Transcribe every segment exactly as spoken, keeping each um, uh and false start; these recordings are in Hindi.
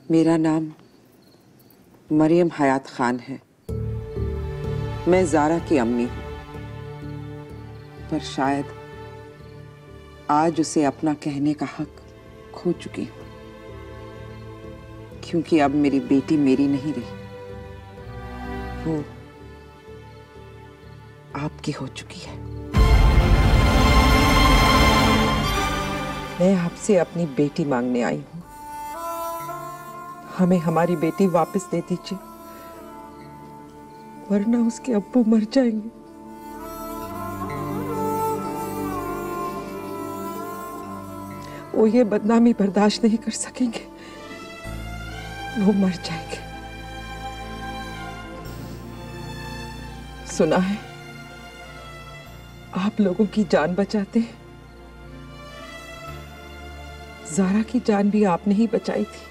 मेरा नाम मरियम हयात खान है। मैं ज़ारा की अम्मी हूँ, पर शायद आज उसे अपना कहने का हक खो चुकी हूँ, क्योंकि अब मेरी बेटी मेरी नहीं रही, वो आपकी हो चुकी है। मैं आपसे अपनी बेटी मांगने आई हूँ। हमें हमारी बेटी वापस दे दीजिए, वरना उसके अब्बू मर जाएंगे। वो ये बदनामी बर्दाश्त नहीं कर सकेंगे, वो मर जाएंगे। सुना है आप लोगों की जान बचाते हैं। ज़ारा की जान भी आपने ही बचाई थी,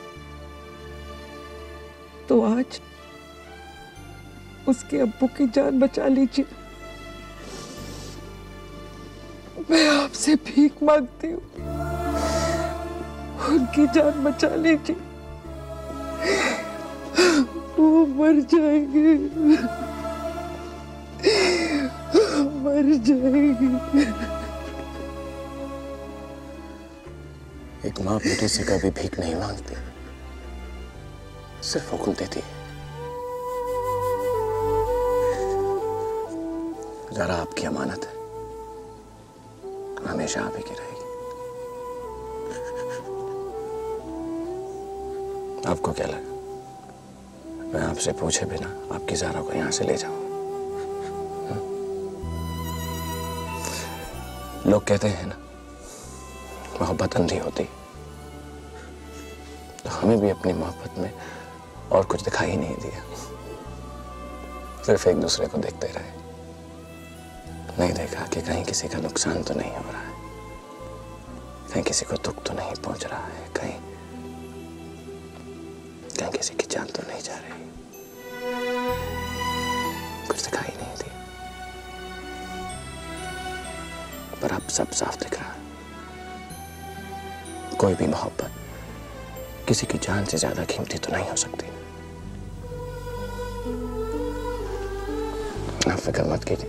तो आज उसके अब्बू की जान बचा लीजिए। मैं आपसे भीख मांगती हूँ, उनकी जान बचा लीजिए, वो मर जाएंगे, मर जाएंगे। एक माँ बेटे से कभी भीख नहीं मांगती, सिर्फ हुक्म देती है। ज़ारा आपकी अमानत है, हमेशा आप ही की रहेगी। आपको क्या लगा मैं आपसे पूछे बिना आपकी ज़ारा को यहां से ले जाऊं? लोग कहते हैं ना, मोहब्बत अंधी होती, तो हमें भी अपनी मोहब्बत में और कुछ दिखाई नहीं दिया। सिर्फ एक दूसरे को देखते रहे, नहीं देखा कि कहीं किसी का नुकसान तो नहीं हो रहा है, कहीं किसी को दुख तो नहीं पहुंच रहा है, कहीं कहीं किसी की जान तो नहीं जा रही। कुछ दिखाई नहीं दिया, पर अब सब साफ दिख रहा है। कोई भी मोहब्बत किसी की जान से ज्यादा कीमती तो नहीं हो सकती। आप फिक्र मत कीजिए,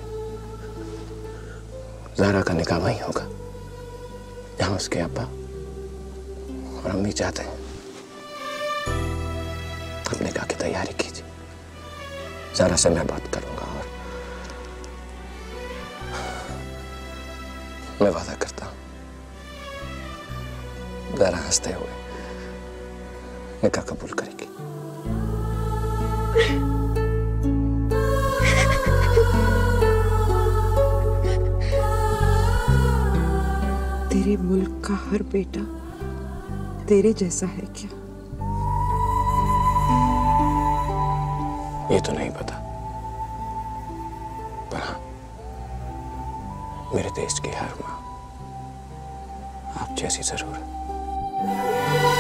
ज़ारा का निकाह वहीं होगा जहां उसके अब्बा और अम्मी चाहते हैं। अब निकाह की तैयारी कीजिए, ज़ारा से मैं बात करूंगा और मैं वादा करता हूं ज़ारा हंसते हुए निकाह कबूल करेगी। तेरे मुल्क का हर बेटा तेरे जैसा है क्या? ये तो नहीं पता, पर हाँ, मेरे देश की हर माँ आप जैसी जरूर है।